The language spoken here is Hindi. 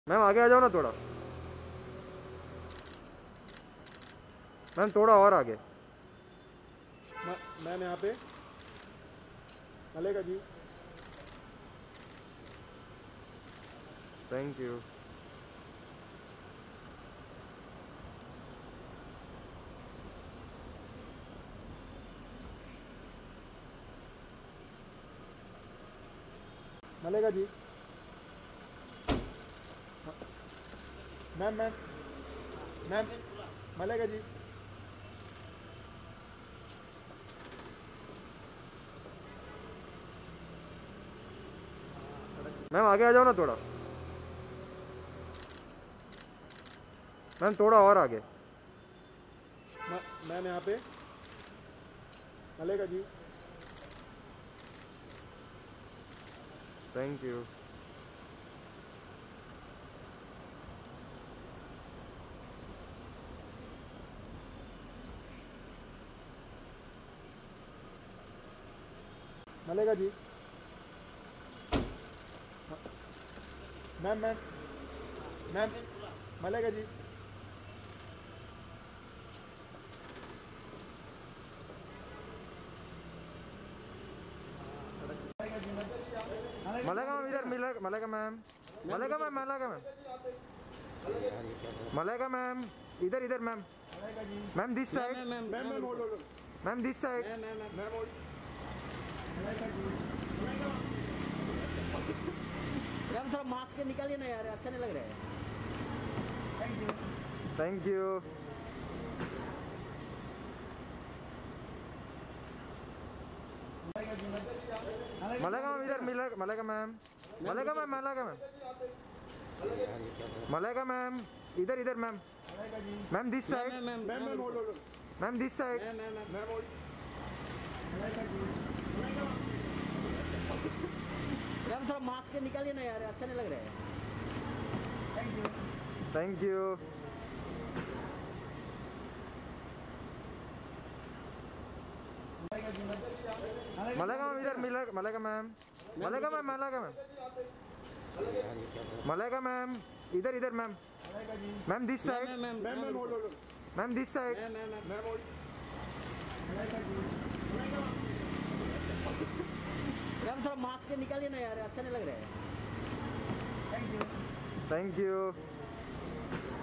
मैम आगे आ जाओ ना थोड़ा। मैम थोड़ा और आगे। मैम यहाँ पे मलेगा जी। Thank you. मलेगा जी। मैम मैम मैम मलेगा जी। मैम आगे आ जाओ ना थोड़ा। मैम थोड़ा और आगे। मैम यहाँ पे मलेगा जी। Thank you. मलेगा जी। मैम मैम मैम मलेगा जी। मलेगा मैम इधर मलेगा मैम। मलेगा मैम मलेगा मैम। मलेगा मैम इधर इधर ma'am. Ma'am this side. Ma'am this side. यार थोड़ा मास्क के निकालिए ना यार, अच्छा नहीं लग रहा है। Thank you. मलेगा मैम इधर मलेगा मैम। मलेगा मैम मलेगा मैम। मलेगा मैम इधर इधर ma'am. Ma'am this side. Ma'am this side. यार थोड़ा मास्क के निकालिए ना यार, अच्छा नहीं लग रहा है। Thank you. मलेगा मैम इधर मलेगा मैम। मलेगा मैम मलेगा मैम। मलेगा मैम इधर इधर ma'am. Ma'am this side. Ma'am this side. यार थोड़ा मास्क के निकालिए ना यार, अच्छा नहीं लग रहा है। Thank you.